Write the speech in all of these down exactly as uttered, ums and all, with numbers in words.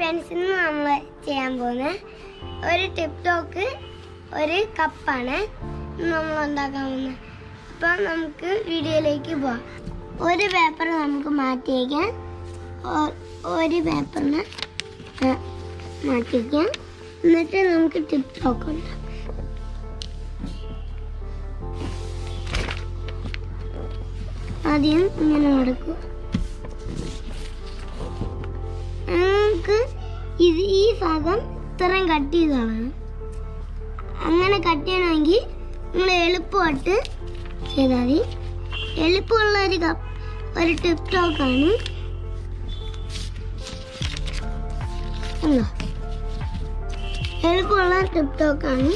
friends, we will do a TikTok, a cup. We will do a video. One paper we will take one paper we will take TikTok. ആദ്യം ഇങ്ങനെ നടക്കും. നമുക്ക് ഇത് ഈ ഭാഗം ഇത്രയും കട്ട് ചെയ്താണ്. അങ്ങനെ കട്ട് ചെയ്യണമെങ്കിൽ നിങ്ങൾ എളുപ്പമായിട്ട് ചെയ്താൽ മതി. എളുപ്പമുള്ള ഒരു കപ്പ് ഒരു ടിക്ടോക്ക് ആണ്. എളുപ്പമുള്ള ടിക്ടോക്ക് ആണ്.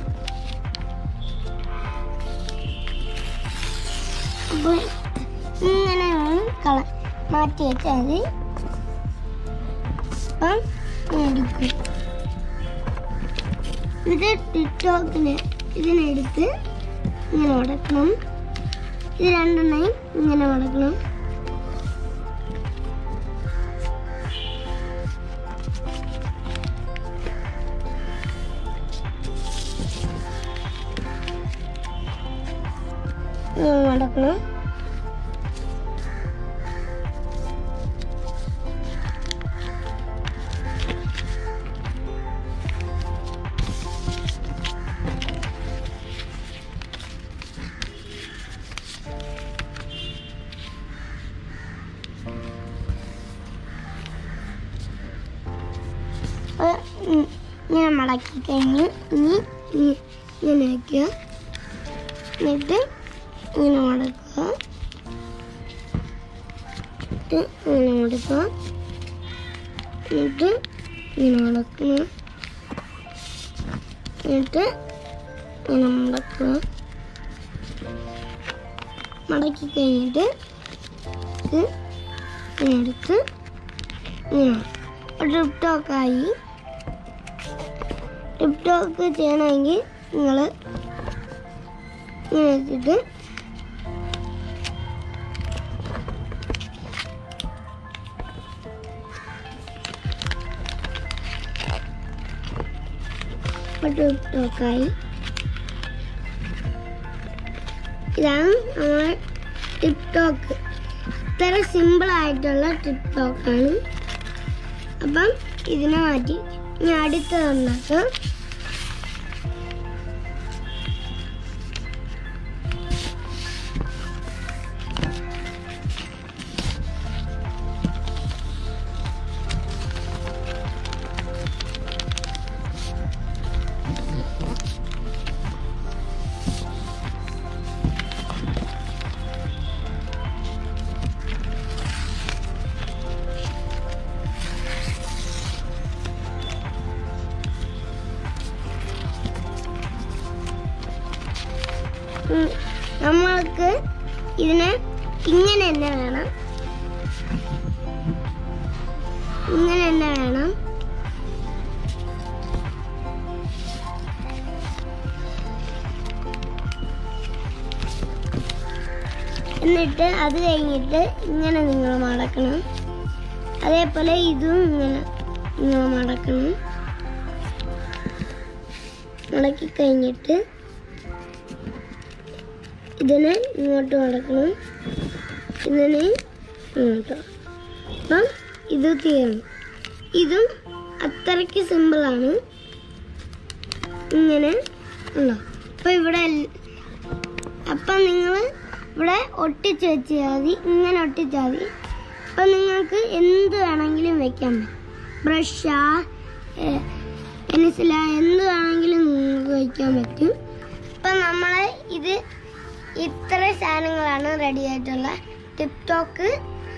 അപ്പോൾ ഇങ്ങനെ കള മാറ്റി വെച്ചാൽ മതി. അപ്പം എടുക്കും. ഇത് ടിക്ടോക്കിന് ഇതിനെടുത്ത് ഇങ്ങനെ മടക്കണം. ഇത് രണ്ടെണ്ണയും ഇങ്ങനെ മടക്കണം. മടക്കണം. ഇങ്ങനെ മടക്കി കഴിഞ്ഞ് ഇനി ഇങ്ങനെ വയ്ക്കുക. എന്നിട്ട് ഇങ്ങനെ മടക്കുക. എന്നിട്ട് ഇങ്ങനെ മടക്കുക. എന്നിട്ട് ഇങ്ങനെ മടക്കുക. എന്നിട്ട് ഇങ്ങനെ മടക്കുക. മടക്കി കഴിഞ്ഞിട്ട് ഇത് ഇങ്ങനെ എടുത്ത് ഇങ്ങനെ ടിക്ടോക്കായി. ടിക്ടോക്ക് ചെയ്യണമെങ്കിൽ നിങ്ങൾ ഇങ്ങനെ വെച്ചിട്ട് ടിക്ടോക്കായി. ഇതാണ് നമ്മുടെ ടിക്ടോക്ക്. ഇത്ര സിമ്പിൾ ആയിട്ടുള്ള ടിക്ടോക്കാണ്. അപ്പം ഇതിനെ മാറ്റി ഇനി അടുത്തതുണ്ടാക്കാം. നമ്മൾക്ക് ഇതിനെ ഇങ്ങനെ തന്നെ വേണം. ഇങ്ങനെ തന്നെ വേണം. എന്നിട്ട് അത് കഴിഞ്ഞിട്ട് ഇങ്ങനെ നിങ്ങൾ മടക്കണം. അതേപോലെ ഇതും ഇങ്ങനെ നിങ്ങൾ മടക്കണം. മടക്കി കഴിഞ്ഞിട്ട് ഇതിനെ ഇങ്ങോട്ട് മടക്കണം. ഇതിനെ ഇങ്ങോട്ട്. അപ്പം ഇത് തീർന്നു. ഇതും അത്രയ്ക്ക് സിമ്പിളാണ്. ഇങ്ങനെ ഉണ്ടോ. അപ്പം ഇവിടെ അപ്പം നിങ്ങൾ ഇവിടെ ഒട്ടിച്ച് വെച്ചാൽ മതി. ഇങ്ങനെ ഒട്ടിച്ചാൽ മതി. അപ്പം നിങ്ങൾക്ക് എന്ത് വേണമെങ്കിലും വെക്കാൻ പറ്റും. ബ്രഷാ പെൻസില എന്ത് വേണമെങ്കിലും നിങ്ങൾക്ക് വയ്ക്കാൻ പറ്റും. അപ്പം നമ്മൾ ഇത് ഇത്ര സാധനങ്ങളാണ് റെഡി ആയിട്ടുള്ള ടിക്ടോക്ക്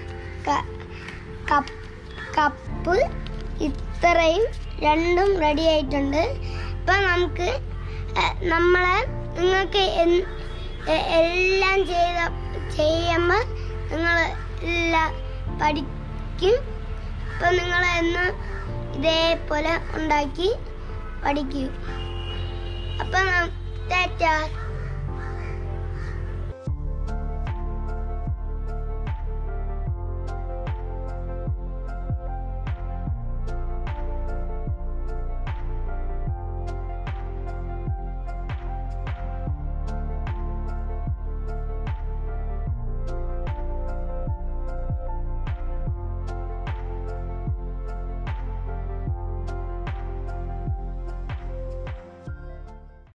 കപ്പ് ഇത്രയും രണ്ടും റെഡി ആയിട്ടുണ്ട്. ഇപ്പം നമുക്ക് നമ്മളെ നിങ്ങൾക്ക് എല്ലാം ചെയ്ത ചെയ്യുമ്പോൾ നിങ്ങൾ എല്ലാം പഠിക്കും. ഇപ്പം നിങ്ങൾ എന്ന് ഇതേപോലെ ഉണ്ടാക്കി പഠിക്കും. അപ്പം ടാറ്റ.